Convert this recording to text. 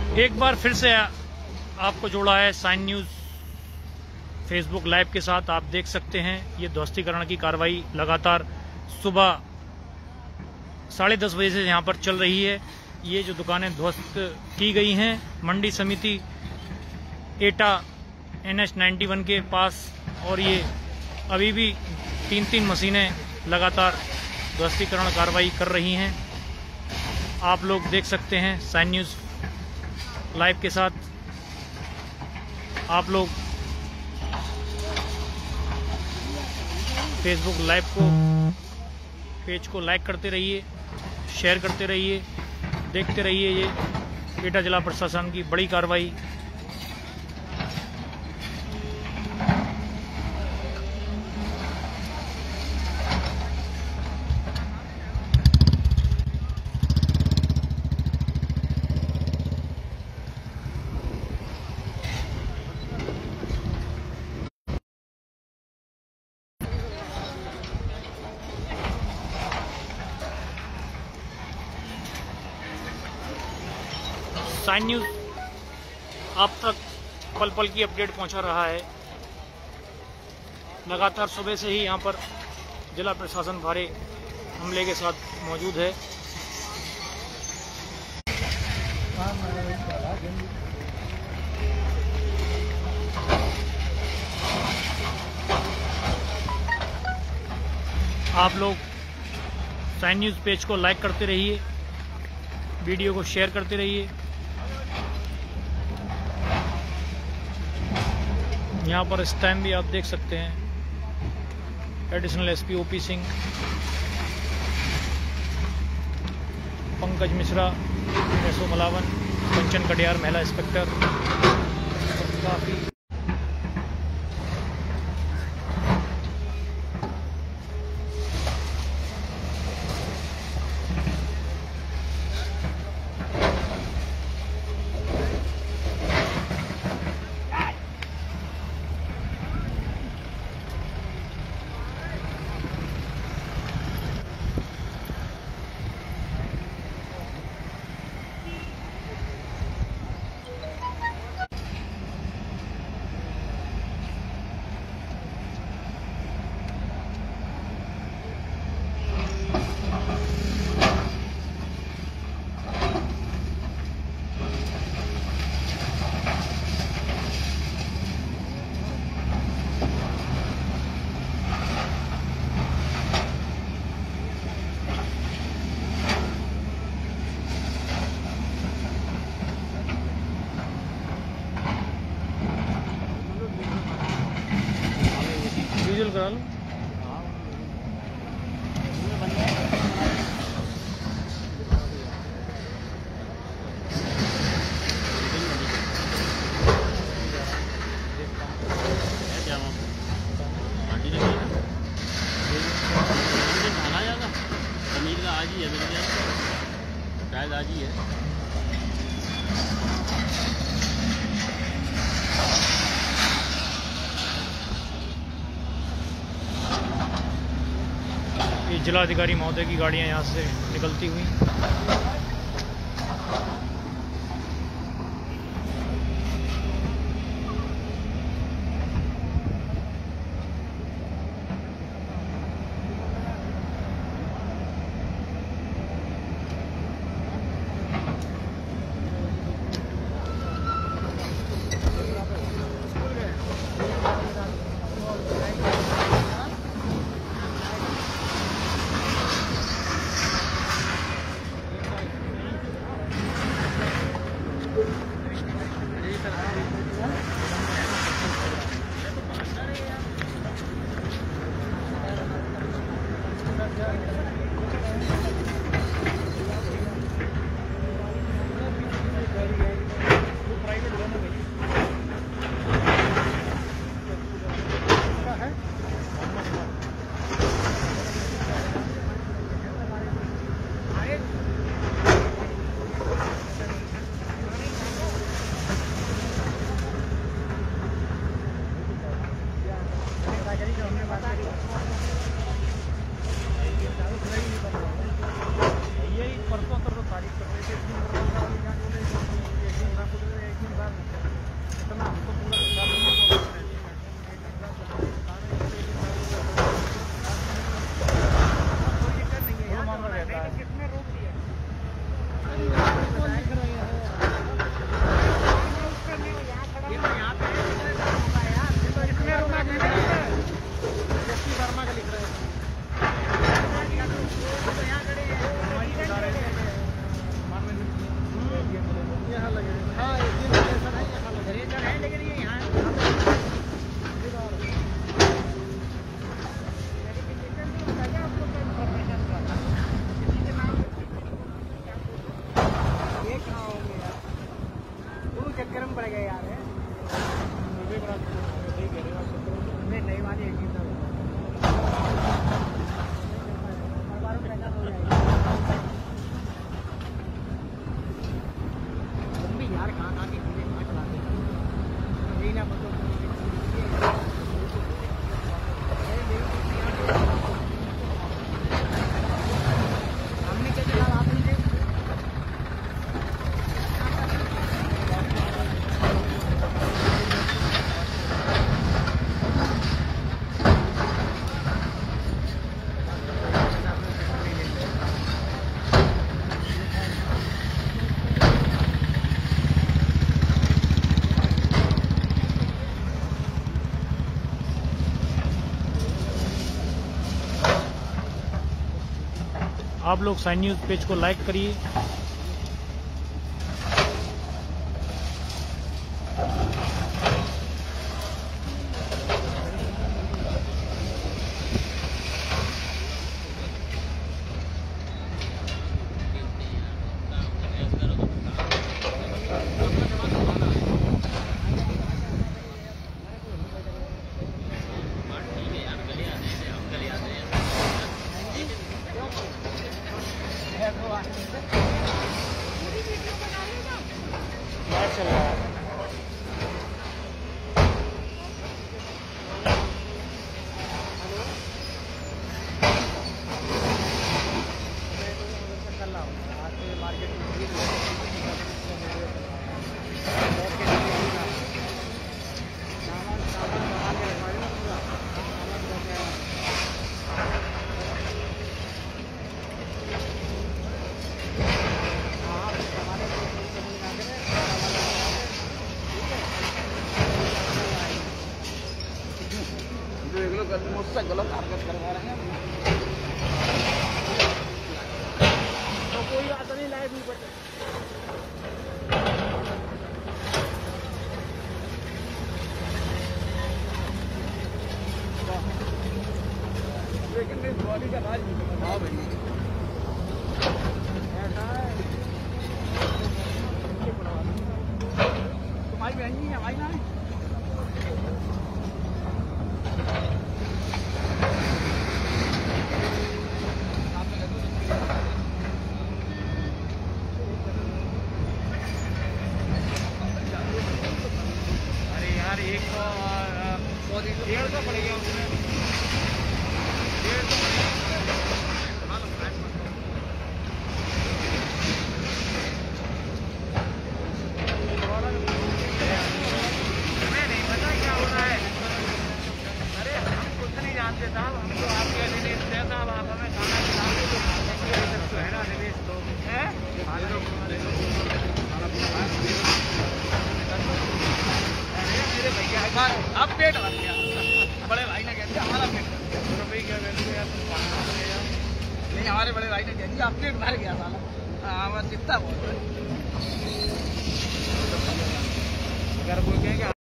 एक बार फिर से आपको जोड़ा है साइन न्यूज़ फेसबुक लाइव के साथ। आप देख सकते हैं ये ध्वस्तीकरण की कार्रवाई लगातार सुबह 10:30 बजे से यहाँ पर चल रही है। ये जो दुकानें ध्वस्त की गई हैं मंडी समिति एटा NH 91 के पास, और ये अभी भी 3 मशीनें लगातार ध्वस्तीकरण कार्रवाई कर रही हैं। आप लोग देख सकते हैं साइन न्यूज़ लाइव के साथ। आप लोग फेसबुक लाइव पेज को लाइक करते रहिए, शेयर करते रहिए, देखते रहिए ये एटा जिला प्रशासन की बड़ी कार्रवाई। साइन न्यूज़ आप तक पल पल की अपडेट पहुंचा रहा है। लगातार सुबह से ही यहाँ पर जिला प्रशासन भारी हमले के साथ मौजूद है। आप लोग साइन न्यूज़ पेज को लाइक करते रहिए, वीडियो को शेयर करते रहिए। यहाँ पर इस टाइम भी आप देख सकते हैं additional SP OP Singh, Pankaj Mishra, SO Malawan, Kanchan Katiyar महिला इंस्पेक्टर काफी विजुअल करा लो। आज ही है, शायद आज ही है। ये जिलाधिकारी महोदय की गाड़ियां यहाँ से निकलती हुई कम पड़ गए यार। नहीं नहीं वाली एक ही यार कहाँ कहाँ की चीजें कहाँ चलाते हैं यही ना मतलब हमने क्या चला आपने आप लोग साइन न्यूज़ पेज को लाइक करिए। चल रहा है मुझसे गलत हरकत करवा रहे हैं तो कोई बात नहीं लाइव नहीं बचे लेकिन इस बॉडी का राज भाव है ऐसा है तुम्हारी बहन नहीं है हमारी ना यार 100 पड़ेगा उसमें 150 नहीं पता क्या हो रहा है। अरे हम कुछ नहीं जानते साहब, हम तो आपके निवेश थे साहब, आप हमें खाना खिलाते तो खाने तो है ना निवेश तो है। मेरे भैया अब पेट भर गया, बड़े भाई ने कह दिया हमारा पेट भर गया। नहीं हमारे बड़े भाई ने कह दिया अब पेट भर गया साला। हाँ बस इतना बहुत। अगर वो कहेंगे